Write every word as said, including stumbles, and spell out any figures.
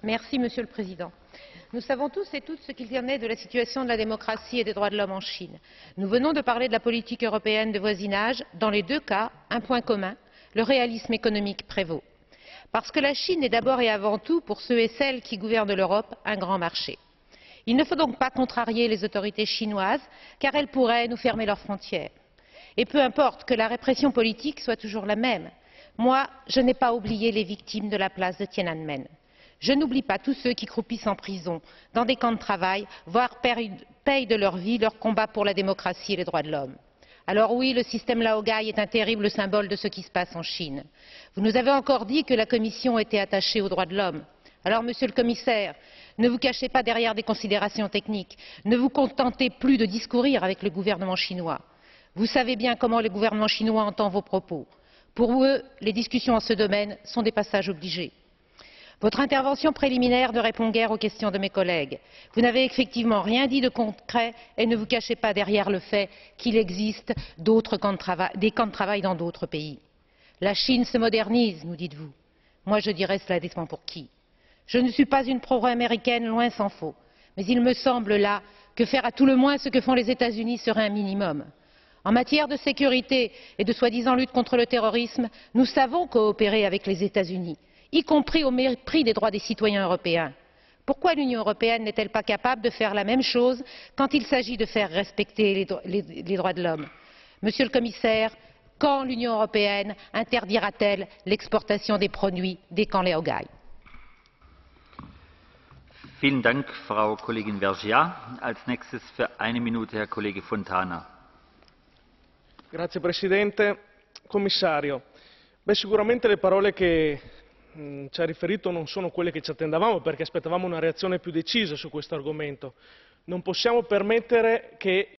Merci, Monsieur le Président. Nous savons tous et toutes ce qu'il en est de la situation de la démocratie et des droits de l'homme en Chine. Nous venons de parler de la politique européenne de voisinage. Dans les deux cas, un point commun, le réalisme économique prévaut. Parce que la Chine est d'abord et avant tout, pour ceux et celles qui gouvernent l'Europe, un grand marché. Il ne faut donc pas contrarier les autorités chinoises, car elles pourraient nous fermer leurs frontières. Et peu importe que la répression politique soit toujours la même, moi, je n'ai pas oublié les victimes de la place de Tiananmen. Je n'oublie pas tous ceux qui croupissent en prison, dans des camps de travail, voire payent de leur vie leur combat pour la démocratie et les droits de l'homme. Alors oui, le système laogai est un terrible symbole de ce qui se passe en Chine. Vous nous avez encore dit que la Commission était attachée aux droits de l'homme. Alors, Monsieur le Commissaire, ne vous cachez pas derrière des considérations techniques. Ne vous contentez plus de discourir avec le gouvernement chinois. Vous savez bien comment le gouvernement chinois entend vos propos. Pour eux, les discussions en ce domaine sont des passages obligés. Votre intervention préliminaire ne répond guère aux questions de mes collègues. Vous n'avez effectivement rien dit de concret et ne vous cachez pas derrière le fait qu'il existe d'autres camps de travail, des camps de travail dans d'autres pays. La Chine se modernise, nous dites-vous. Moi, je dirais cela dépend pour qui. Je ne suis pas une pro-américaine, loin s'en faut. Mais il me semble là que faire à tout le moins ce que font les États-Unis serait un minimum. En matière de sécurité et de soi-disant lutte contre le terrorisme, nous savons coopérer avec les États-Unis, y compris au mépris des droits des citoyens européens. Pourquoi l'Union européenne n'est-elle pas capable de faire la même chose quand il s'agit de faire respecter les, dro les, les droits de l'homme? Monsieur le Commissaire, quand l'Union européenne interdira-t-elle l'exportation des produits des camps laogai? Vielen Dank, Frau Kollegin Vergiat. Als nächstes für eine Minute Herr Kollege Fontana. Grazie Presidente. Commissario, beh, sicuramente le parole che mh, ci ha riferito non sono quelle che ci attendavamo, perché aspettavamo una reazione più decisa su questo argomento. Non possiamo permettere che